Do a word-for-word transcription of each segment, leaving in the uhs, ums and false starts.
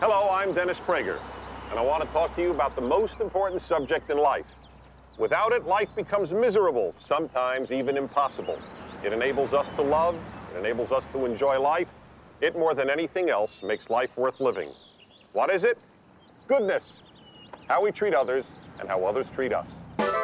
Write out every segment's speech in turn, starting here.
Hello, I'm Dennis Prager, and I want to talk to you about the most important subject in life. Without it, life becomes miserable, sometimes even impossible. It enables us to love, it enables us to enjoy life. It, more than anything else, makes life worth living. What is it? Goodness. How we treat others and how others treat us.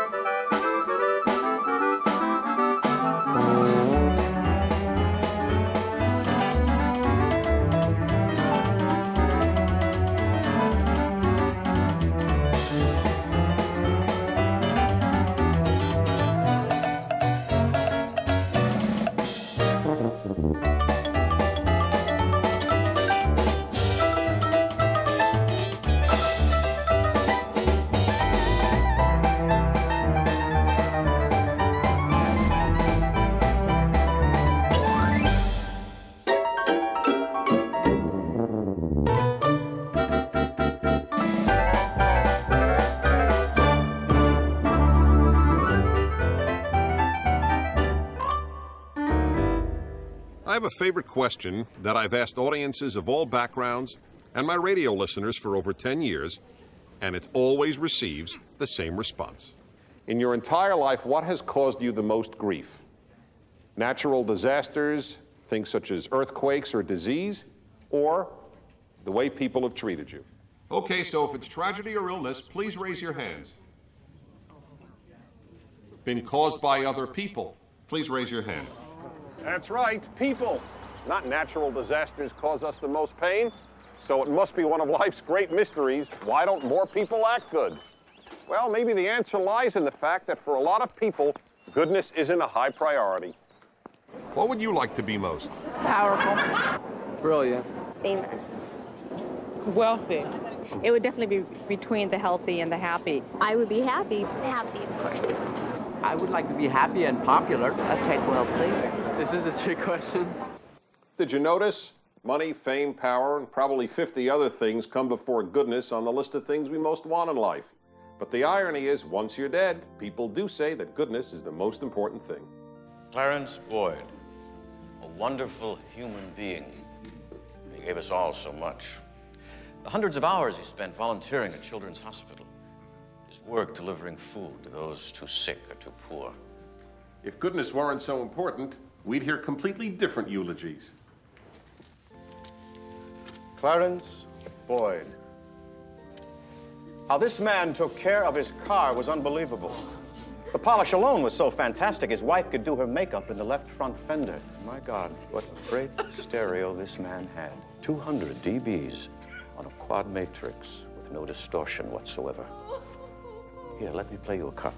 I have a favorite question that I've asked audiences of all backgrounds and my radio listeners for over ten years, and it always receives the same response. In your entire life, what has caused you the most grief? Natural disasters, things such as earthquakes or disease, or the way people have treated you? Okay, so if it's tragedy or illness, please raise your hands. Been caused by other people, please raise your hand. That's right, people. Not natural disasters cause us the most pain, so it must be one of life's great mysteries. Why don't more people act good? Well, maybe the answer lies in the fact that for a lot of people, goodness isn't a high priority. What would you like to be most? Powerful. Brilliant. Famous. Wealthy. It would definitely be between the healthy and the happy. I would be happy. Happy, of course. I would like to be happy and popular. I'd take wealthy. This is a trick question. Did you notice? Money, fame, power, and probably fifty other things come before goodness on the list of things we most want in life. But the irony is, once you're dead, people do say that goodness is the most important thing. Clarence Boyd, a wonderful human being. He gave us all so much. The hundreds of hours he spent volunteering at Children's Hospital. His work delivering food to those too sick or too poor. If goodness weren't so important, we'd hear completely different eulogies. Clarence Boyd. How this man took care of his car was unbelievable. The polish alone was so fantastic, his wife could do her makeup in the left front fender. My God, what a great stereo this man had. two hundred D Bs on a quad matrix with no distortion whatsoever. Here, let me play you a cut.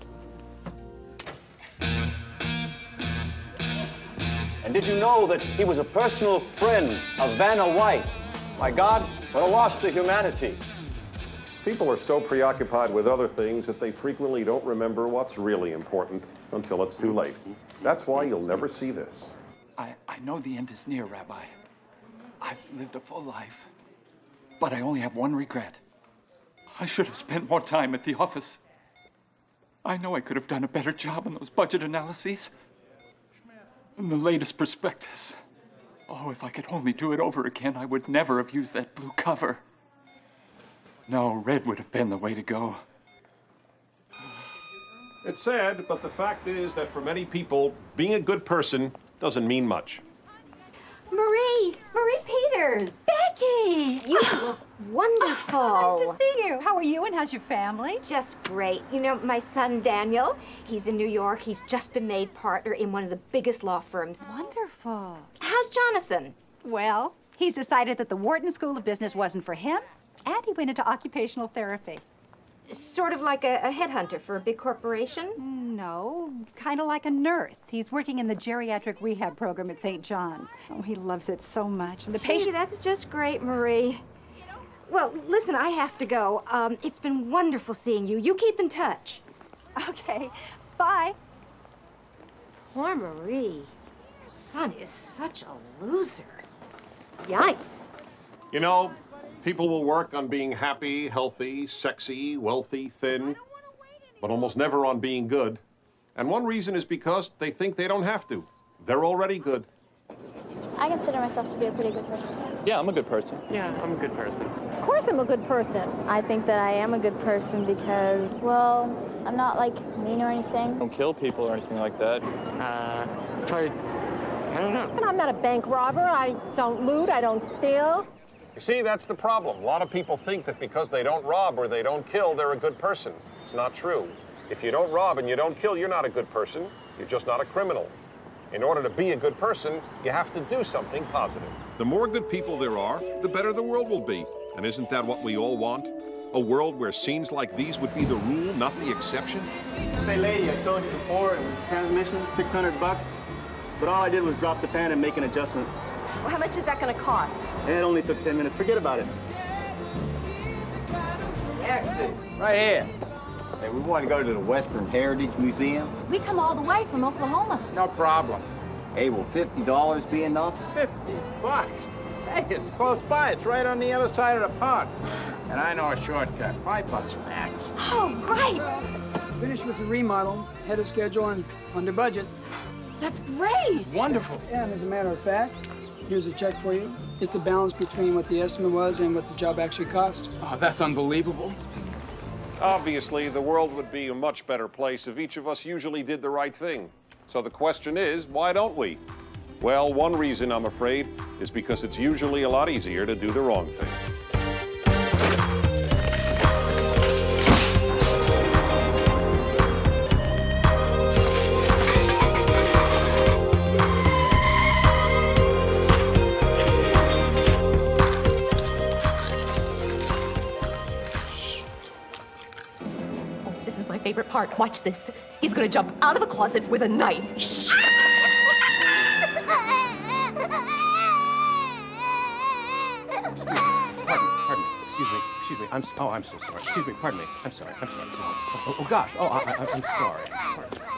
And did you know that he was a personal friend of Vanna White? My God, what a loss to humanity. People are so preoccupied with other things that they frequently don't remember what's really important until it's too late. That's why you'll never see this. I, I know the end is near, Rabbi. I've lived a full life, but I only have one regret. I should have spent more time at the office. I know I could have done a better job on those budget analyses and the latest prospectus. Oh, if I could only do it over again, I would never have used that blue cover. No, red would have been the way to go. It's sad, but the fact is that for many people, being a good person doesn't mean much. Marie! Marie Peters! Becky! You look wonderful. Oh, nice to see you. How are you and how's your family? Just great. You know, my son Daniel, he's in New York. He's just been made partner in one of the biggest law firms. Wonderful. How's Jonathan? Well, he's decided that the Wharton School of Business wasn't for him, and he went into occupational therapy. Sort of like a, a headhunter for a big corporation? No, kind of like a nurse. He's working in the geriatric rehab program at Saint John's. Oh, he loves it so much. And the Gee, patient... that's just great, Marie. Well, listen, I have to go. Um, it's been wonderful seeing you. You keep in touch. Okay, bye. Poor Marie. Her son is such a loser. Yikes. You know, people will work on being happy, healthy, sexy, wealthy, thin, but almost never on being good. And one reason is because they think they don't have to. They're already good. I consider myself to be a pretty good person. Yeah, I'm a good person. Yeah, I'm a good person. Of course I'm a good person. I think that I am a good person because, well, I'm not, like, mean or anything. Don't kill people or anything like that. Uh, try, I don't know. And I'm not a bank robber. I don't loot. I don't steal. You see, that's the problem. A lot of people think that because they don't rob or they don't kill, they're a good person. It's not true. If you don't rob and you don't kill, you're not a good person. You're just not a criminal. In order to be a good person, you have to do something positive. The more good people there are, the better the world will be. And isn't that what we all want? A world where scenes like these would be the rule, not the exception? Say, lady, I told you before, it was transmission, six hundred bucks. But all I did was drop the pan and make an adjustment. Well, how much is that going to cost? And it only took ten minutes. Forget about it. Exit. Right here. Hey, we want to go to the Western Heritage Museum. We come all the way from Oklahoma. No problem. Hey, will fifty dollars be enough? fifty bucks? Hey, it's close by. It's right on the other side of the park. And I know a shortcut. Five bucks max. Oh, great. Finished with the remodel, ahead of schedule and under budget. That's great. Wonderful. Yeah, and as a matter of fact, here's a check for you. It's the balance between what the estimate was and what the job actually cost. Oh, that's unbelievable. Obviously, the world would be a much better place if each of us usually did the right thing. So the question is, why don't we? Well, one reason, I'm afraid, is because it's usually a lot easier to do the wrong thing. Favorite part. Watch this. He's gonna jump out of the closet with a knife. Shh. Pardon me. Excuse me. Excuse me. I'm. Oh, I'm so sorry. Excuse me. Pardon me. I'm sorry. I'm sorry. Oh, oh, oh gosh. Oh, I, I, I'm sorry. Pardon me.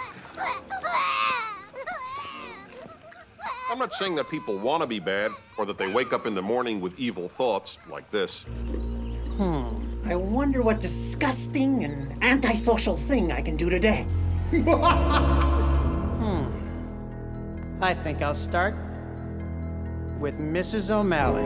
I'm not saying that people want to be bad or that they wake up in the morning with evil thoughts like this. Hmm. I wonder what disgusting and antisocial thing I can do today. hmm. I think I'll start with Missus O'Malley.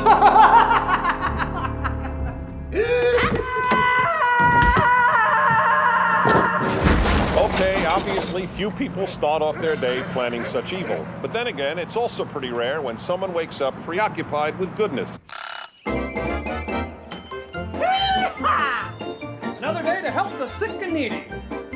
Okay, obviously few people start off their day planning such evil. But then again, it's also pretty rare when someone wakes up preoccupied with goodness. Another day to help the sick and needy.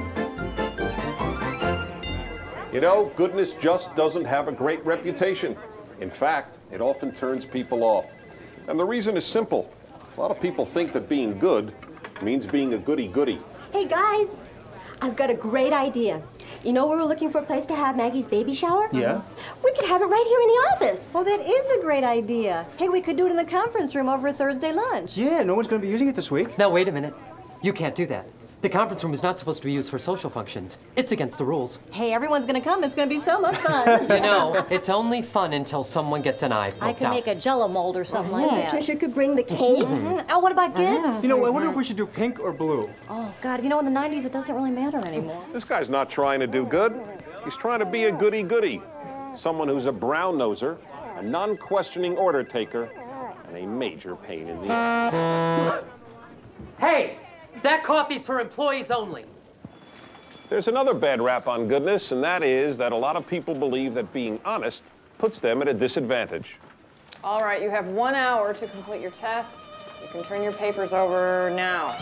You know, goodness just doesn't have a great reputation. In fact, it often turns people off. And the reason is simple. A lot of people think that being good means being a goody-goody. Hey, guys, I've got a great idea. You know where we're looking for a place to have Maggie's baby shower? Yeah. We could have it right here in the office. Well, that is a great idea. Hey, we could do it in the conference room over Thursday lunch. Yeah, no one's going to be using it this week. Now, wait a minute. You can't do that. The conference room is not supposed to be used for social functions. It's against the rules. Hey, everyone's going to come. It's going to be so much fun. You know, it's only fun until someone gets an eye poked I could out. make a Jell-O mold or something Mm-hmm. like that. Trisha could bring the cake. Mm-hmm. Oh, what about gifts? You know, I wonder if we should do pink or blue. Oh, God, you know, in the nineties, it doesn't really matter anymore. This guy's not trying to do good. He's trying to be a goody-goody. Someone who's a brown-noser, a non-questioning order taker, and a major pain in the ass. Hey, that coffee's for employees only. There's another bad rap on goodness, and that is that a lot of people believe that being honest puts them at a disadvantage. All right, you have one hour to complete your test. You can turn your papers over now.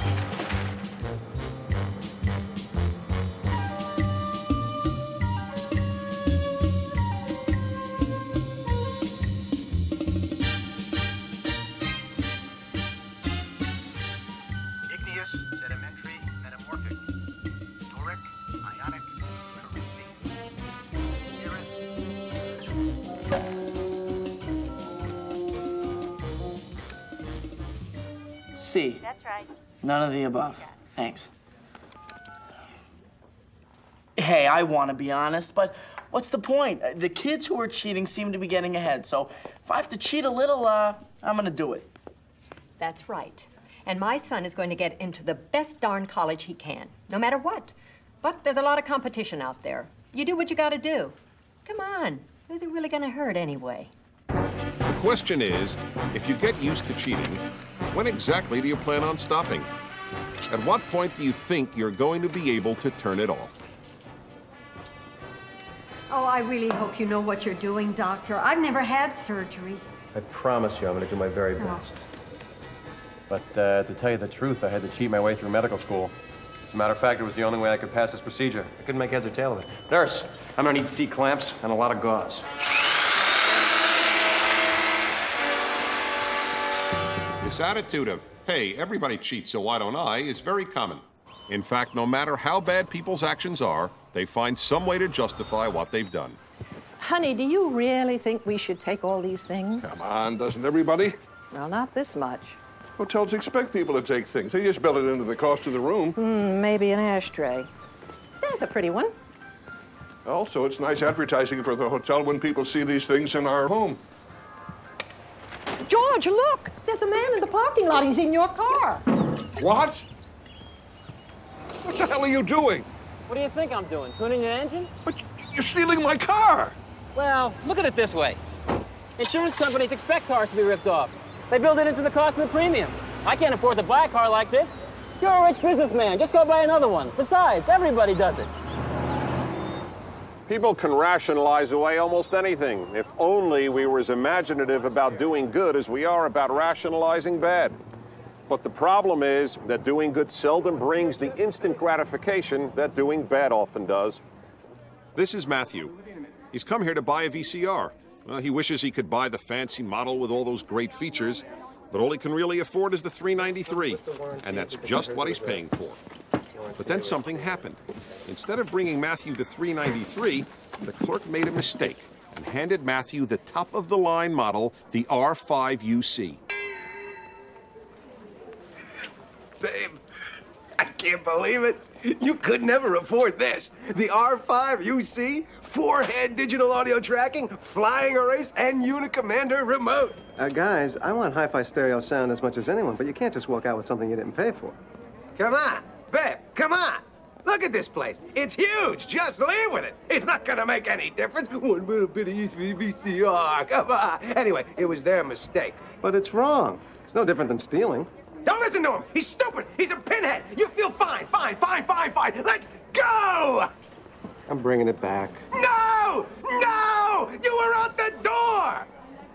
C. That's right. None of the above. Thanks. Hey, I want to be honest, but what's the point? Uh, The kids who are cheating seem to be getting ahead, so if I have to cheat a little, uh, I'm gonna do it. That's right. And my son is going to get into the best darn college he can, no matter what. But there's a lot of competition out there. You do what you gotta do. Come on, Who's it really going to hurt anyway? The question is, if you get used to cheating, when exactly do you plan on stopping? At what point do you think you're going to be able to turn it off? Oh, I really hope you know what you're doing, Doctor. I've never had surgery. I promise you I'm going to do my very best. But uh, to tell you the truth, I had to cheat my way through medical school. As a matter of fact, it was the only way I could pass this procedure. I couldn't make heads or tail of it. Nurse, I'm going to need C-clamps and a lot of gauze. This attitude of, hey, everybody cheats, so why don't I, is very common. In fact, no matter how bad people's actions are, they find some way to justify what they've done. Honey, do you really think we should take all these things? Come on, doesn't everybody? Well, not this much. Hotels expect people to take things. They just build it into the cost of the room. Hmm, maybe an ashtray. There's a pretty one. Also, it's nice advertising for the hotel when people see these things in our home. George, look! There's a man in the parking lot. He's in your car. What? What the hell are you doing? What do you think I'm doing? Tuning the engine? But you're stealing my car! Well, look at it this way. Insurance companies expect cars to be ripped off. They build it into the cost of the premium. I can't afford to buy a car like this. You're a rich businessman. Just go buy another one. Besides, everybody does it. People can rationalize away almost anything, if only we were as imaginative about doing good as we are about rationalizing bad. But the problem is that doing good seldom brings the instant gratification that doing bad often does. This is Matthew. He's come here to buy a V C R. Well, he wishes he could buy the fancy model with all those great features, but all he can really afford is the three ninety-three, and that's just what he's paying for. But then something happened. Instead of bringing Matthew the three ninety-three, the clerk made a mistake and handed Matthew the top-of-the-line model, the R five U C. Babe, I can't believe it. You could never afford this. The R five U C, four-head digital audio tracking, flying erase, and Unicommander remote. Uh, guys, I want hi-fi stereo sound as much as anyone, but you can't just walk out with something you didn't pay for. Come on, babe, come on. Look at this place. It's huge. Just leave with it. It's not gonna make any difference. One little bit of V C R. Come on. Anyway, it was their mistake. But it's wrong. It's no different than stealing. Don't listen to him. He's stupid. He's a pinhead. You feel fine, fine, fine, fine, fine. Let's go! I'm bringing it back. No! No! You were out the door!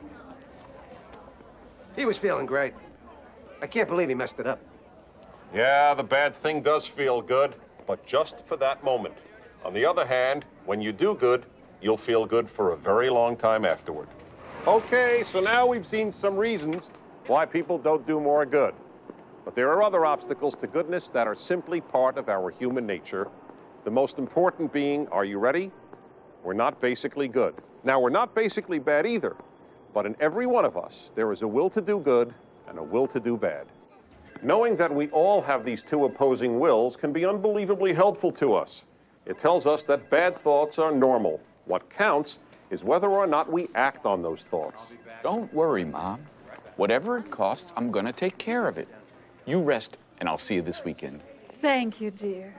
He was feeling great. I can't believe he messed it up. Yeah, the bad thing does feel good, but just for that moment. On the other hand, when you do good, you'll feel good for a very long time afterward. Okay, so now we've seen some reasons why people don't do more good. But there are other obstacles to goodness that are simply part of our human nature. The most important being, are you ready? We're not basically good. Now, we're not basically bad either, but in every one of us, there is a will to do good and a will to do bad. Knowing that we all have these two opposing wills can be unbelievably helpful to us. It tells us that bad thoughts are normal. What counts is whether or not we act on those thoughts. Don't worry, Mom. Whatever it costs, I'm gonna take care of it. You rest, and I'll see you this weekend. Thank you, dear.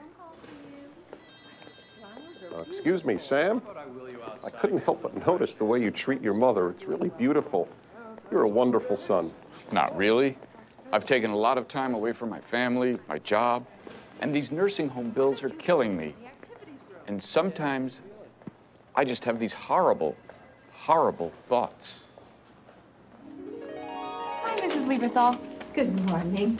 Uh, excuse me, Sam? I couldn't help but notice the way you treat your mother. It's really beautiful. You're a wonderful son. Not really. I've taken a lot of time away from my family, my job, and these nursing home bills are killing me. And sometimes I just have these horrible, horrible thoughts. Hi, Missus Lieberthal. Good morning.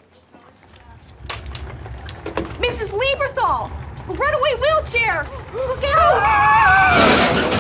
Missus Lieberthal! Runaway wheelchair! Look out!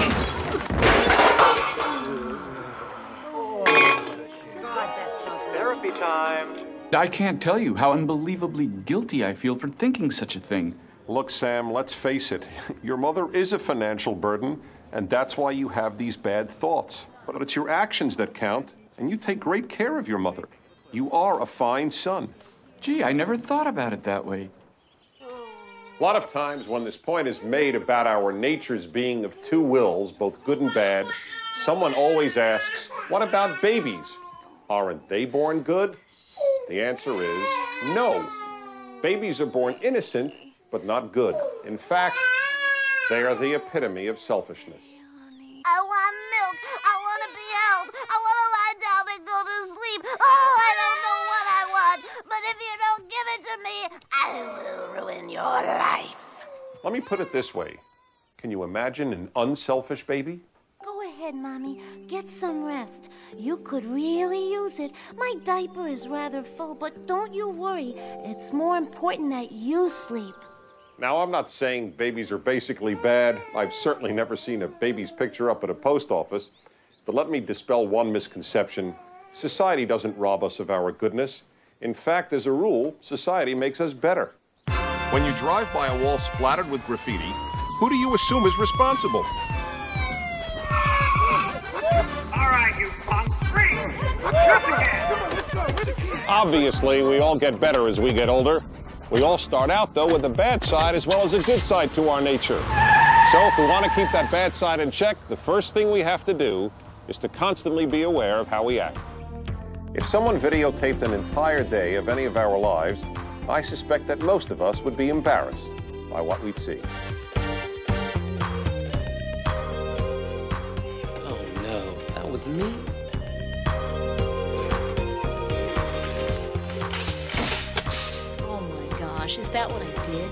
Therapy time. I can't tell you how unbelievably guilty I feel for thinking such a thing. Look, Sam, let's face it. Your mother is a financial burden, and that's why you have these bad thoughts. But it's your actions that count, and you take great care of your mother. You are a fine son. Gee, I never thought about it that way. A lot of times when this point is made about our nature's being of two wills, both good and bad, someone always asks, what about babies? Aren't they born good? The answer is no. Babies are born innocent, but not good. In fact, they are the epitome of selfishness. I to me, I will ruin your life. Let me put it this way. Can you imagine an unselfish baby? Go ahead, Mommy. Get some rest. You could really use it. My diaper is rather full, but don't you worry. It's more important that you sleep. Now, I'm not saying babies are basically bad. I've certainly never seen a baby's picture up at a post office. But let me dispel one misconception. Society doesn't rob us of our goodness. In fact, as a rule, society makes us better. When you drive by a wall splattered with graffiti, who do you assume is responsible? All right, you punk. Freeze! again. Obviously, we all get better as we get older. We all start out, though, with a bad side as well as a good side to our nature. So if we want to keep that bad side in check, the first thing we have to do is to constantly be aware of how we act. If someone videotaped an entire day of any of our lives, I suspect that most of us would be embarrassed by what we'd see. Oh no, that was me. Oh my gosh, is that what I did?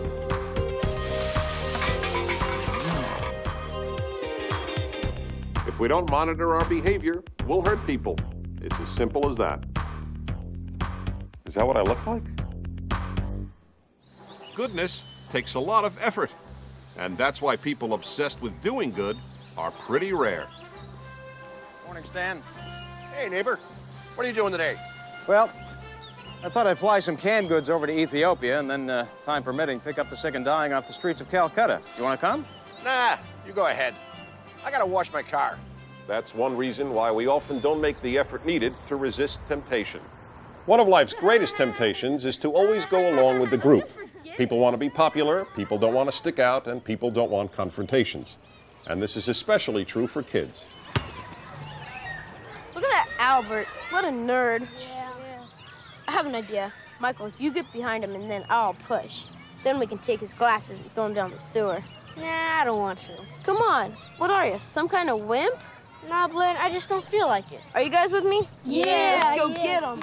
If we don't monitor our behavior, we'll hurt people. It's as simple as that. Is that what I look like? Goodness takes a lot of effort, and that's why people obsessed with doing good are pretty rare. Morning, Stan. Hey, neighbor. What are you doing today? Well, I thought I'd fly some canned goods over to Ethiopia and then, uh, time permitting, pick up the sick and dying off the streets of Calcutta. You want to come? Nah, you go ahead. I gotta wash my car. That's one reason why we often don't make the effort needed to resist temptation. One of life's greatest temptations is to always go along with the group. People want to be popular, people don't want to stick out, and people don't want confrontations. And this is especially true for kids. Look at that Albert. What a nerd. Yeah. I have an idea. Michael, you get behind him and then I'll push. Then we can take his glasses and throw him down the sewer. Nah, I don't want to. Come on. What are you, some kind of wimp? Nah, Blaine, I just don't feel like it. Are you guys with me? Yeah, Let's go yeah. get him.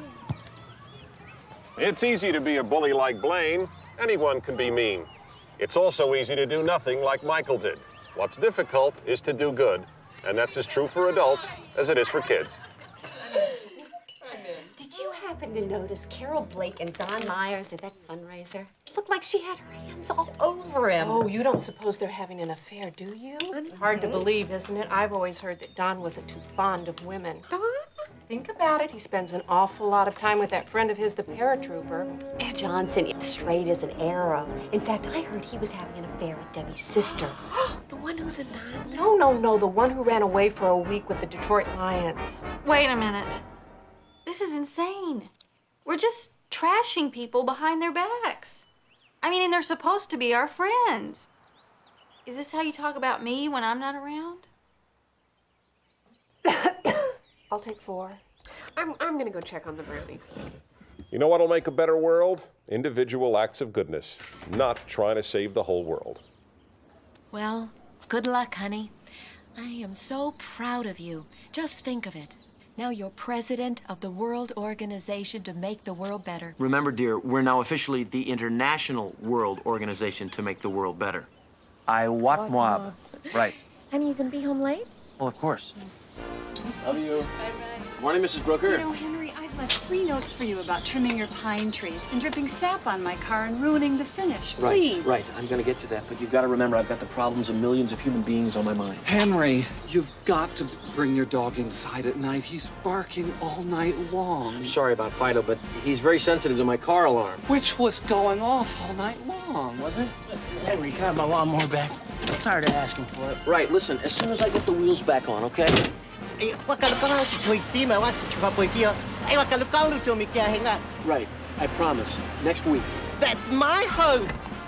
It's easy to be a bully like Blaine. Anyone can be mean. It's also easy to do nothing like Michael did. What's difficult is to do good, and that's as true for adults as it is for kids. Did you happen to notice Carol Blake and Don Myers at that fundraiser? It looked like she had her hands all over him. Oh, you don't suppose they're having an affair, do you? Hard to believe, isn't it? I've always heard that Don wasn't too fond of women. Don? Think about it. He spends an awful lot of time with that friend of his, the paratrooper. And Johnson is straight as an arrow. In fact, I heard he was having an affair with Debbie's sister. The one who's a nun? No, no, no. The one who ran away for a week with the Detroit Lions. Wait a minute. This is insane. We're just trashing people behind their backs. I mean, and they're supposed to be our friends. Is this how you talk about me when I'm not around? I'll take four. I'm, I'm gonna go check on the brownies. You know what'll make a better world? Individual acts of goodness, not trying to save the whole world. Well, good luck, honey. I am so proud of you. Just think of it. Now you're president of the World Organization to make the world better. Remember, dear, we're now officially the International World Organization to make the world better. I wat moab. Right. Honey, you gonna be home late? Well, of course. Love you. Morning, Missus Brooker. You know, Henry, I've left three notes for you about trimming your pine tree. It's been dripping sap on my car and ruining the finish. Please. Right, right. I'm gonna get to that, but you've got to remember I've got the problems of millions of human beings on my mind. Henry, you've got to bring your dog inside at night. He's barking all night long. I'm sorry about Fido, but he's very sensitive to my car alarm. Which was going off all night long. Was it? Listen, Henry, can I have my lawnmower back? I'm tired of asking for it. Right, listen, as soon as I get the wheels back on, okay? Right, I promise. Next week. That's my home.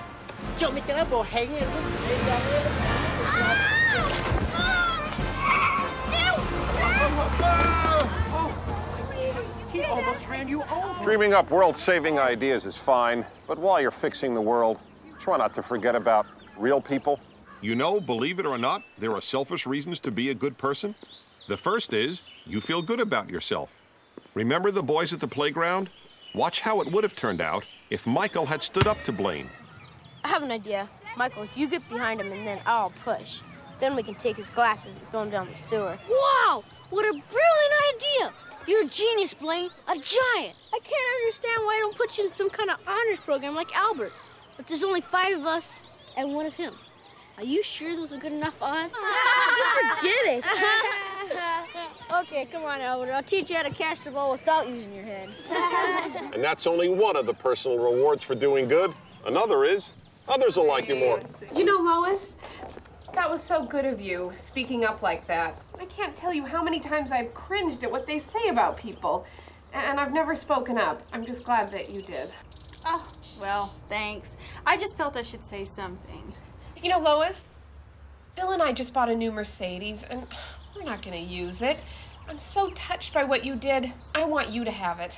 He almost ran you over. Dreaming up world-saving ideas is fine, but while you're fixing the world, try not to forget about real people. You know, believe it or not, there are selfish reasons to be a good person. The first is, you feel good about yourself. Remember the boys at the playground? Watch how it would have turned out if Michael had stood up to Blaine. I have an idea. Michael, you get behind him and then I'll push. Then we can take his glasses and throw them down the sewer. Wow! What a brilliant idea! You're a genius, Blaine. A giant. I can't understand why I don't put you in some kind of honors program like Albert. But there's only five of us and one of him. Are you sure those are good enough odds? Just forget it. Okay, come on, Albert. I'll teach you how to catch the ball without using your head. And that's only one of the personal rewards for doing good. Another is, others will like you more. You know, Lois, that was so good of you, speaking up like that. I can't tell you how many times I've cringed at what they say about people. And I've never spoken up. I'm just glad that you did. Oh, well, thanks. I just felt I should say something. You know, Lois, Bill and I just bought a new Mercedes, and we're not going to use it. I'm so touched by what you did. I want you to have it.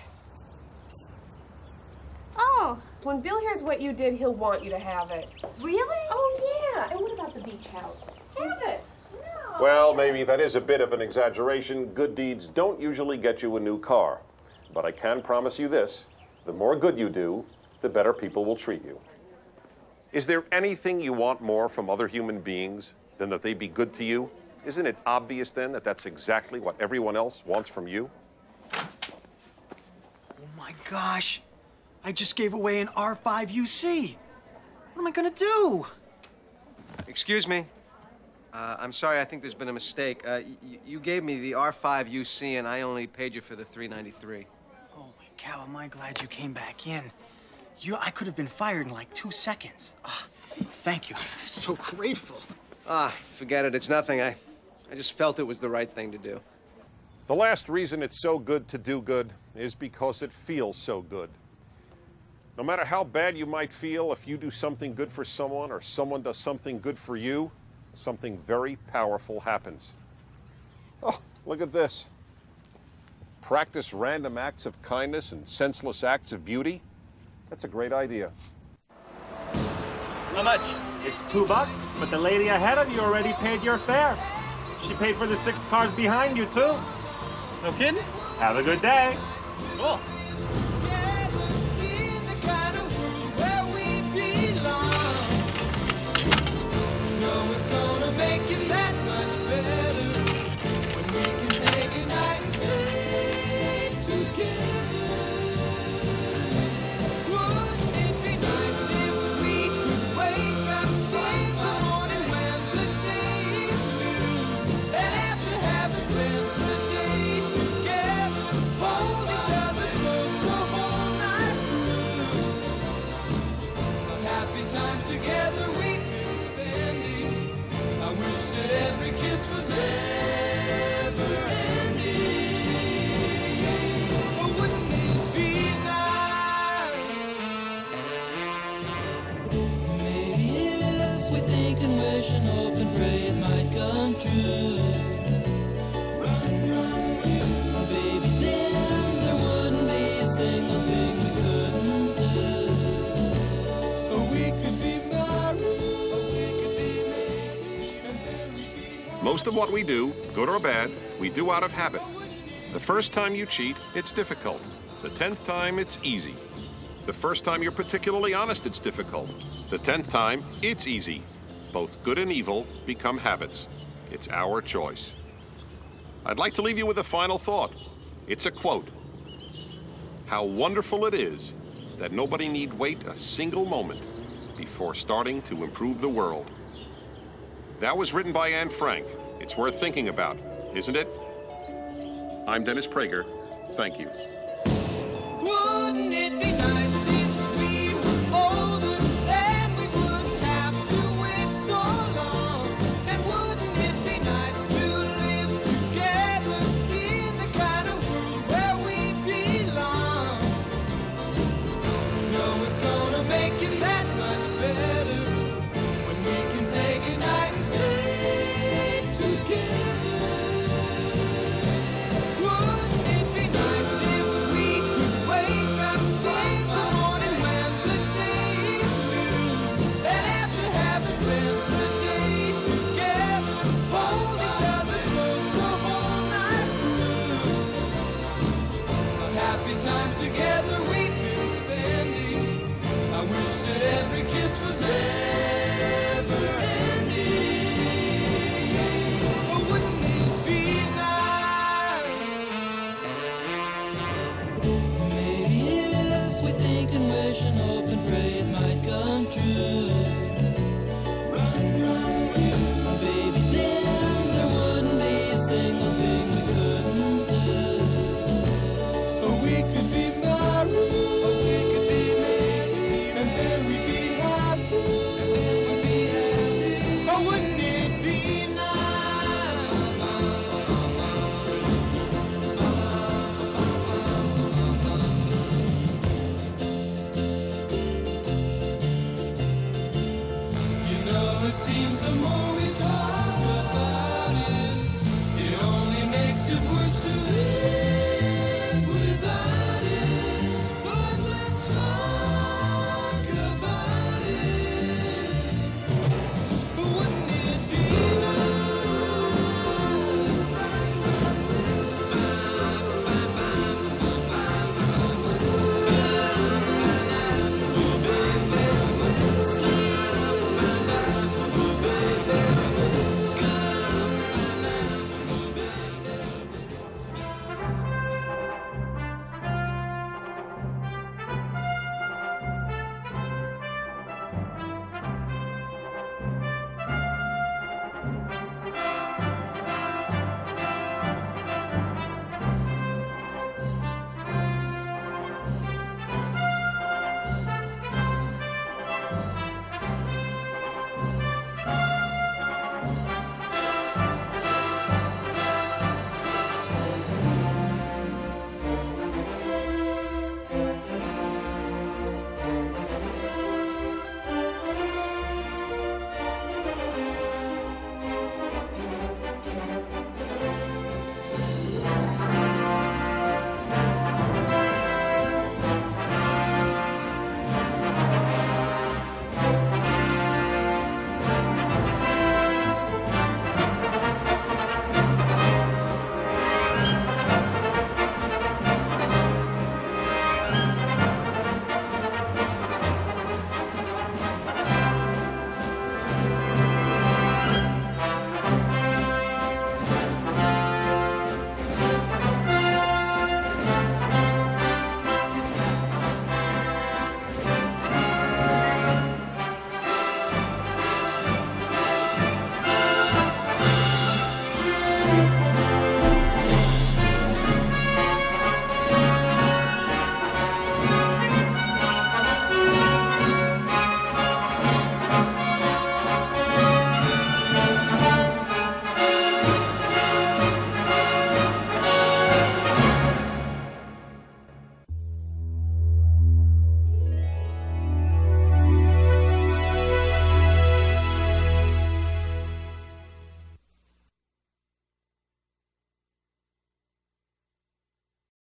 Oh. When Bill hears what you did, he'll want you to have it. Really? Oh, yeah. And what about the beach house? Have it. No. Well, maybe that is a bit of an exaggeration. Good deeds don't usually get you a new car. But I can promise you this, the more good you do, the better people will treat you. Is there anything you want more from other human beings than that they be good to you? Isn't it obvious then that that's exactly what everyone else wants from you? Oh my gosh, I just gave away an R five U C. What am I gonna do? Excuse me. Uh, I'm sorry, I think there's been a mistake. Uh, you gave me the R five U C and I only paid you for the three ninety-three. Holy cow, am I glad you came back in. You, I could have been fired in like two seconds. Oh, thank you. I'm so grateful. Ah, forget it. It's nothing. I, I just felt it was the right thing to do. The last reason it's so good to do good is because it feels so good. No matter how bad you might feel, if you do something good for someone or someone does something good for you, something very powerful happens. Oh, look at this. Practice random acts of kindness and senseless acts of beauty. That's a great idea. How much? It's two bucks, but the lady ahead of you already paid your fare. She paid for the six cars behind you, too. No kidding? Have a good day. Cool. Most of what we do, good or bad, we do out of habit. The first time you cheat, it's difficult. The tenth time, it's easy. The first time you're particularly honest, it's difficult. The tenth time, it's easy. Both good and evil become habits. It's our choice. I'd like to leave you with a final thought. It's a quote. How wonderful it is that nobody need wait a single moment before starting to improve the world. That was written by Anne Frank. It's worth thinking about, isn't it? I'm Dennis Prager. Thank you. Wouldn't it be nice if we were older, then we wouldn't have to wait so long? And wouldn't it be nice to live together in the kind of world where we belong? No, it's gonna make it that much better when we can say goodnight and stay together. Wouldn't it be nice if we could wake up seems the more we talk about it, it only makes it worse to live.